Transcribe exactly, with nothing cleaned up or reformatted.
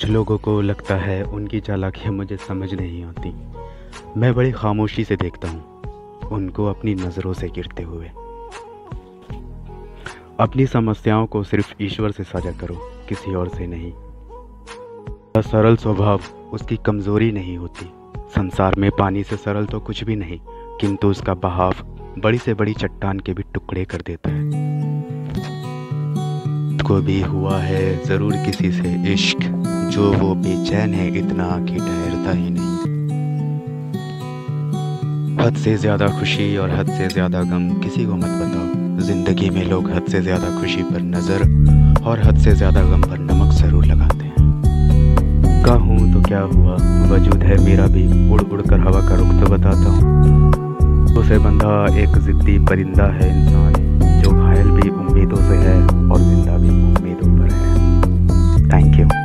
कुछ लोगों को लगता है उनकी चालाकियाँ मुझे समझ नहीं आती। मैं बड़ी खामोशी से देखता हूँ उनको अपनी नज़रों से गिरते हुए। अपनी समस्याओं को सिर्फ ईश्वर से साझा करो, किसी और से नहीं। सरल स्वभाव उसकी कमज़ोरी नहीं होती। संसार में पानी से सरल तो कुछ भी नहीं, किंतु उसका बहाव बड़ी से बड़ी चट्टान के भी टुकड़े कर देता है। को भी हुआ है ज़रूर किसी से इश्क, जो वो बेचैन है इतना कि ठहरता ही नहीं। हद से ज़्यादा खुशी और हद से ज़्यादा गम किसी को मत बताओ। ज़िंदगी में लोग हद से ज़्यादा खुशी पर नज़र और हद से ज़्यादा गम पर नमक ज़रूर लगाते हैं। का हूँ तो क्या हुआ, वजूद है मेरा भी, उड़ उड़ कर हवा का रुख तो बताता हूँ। उसे बंधा एक ज़िद्दी परिंदा है इंसान, जो घायल भी उम्मीदों से है और ज़िंदा भी उम्मीदों पर है। Thank you.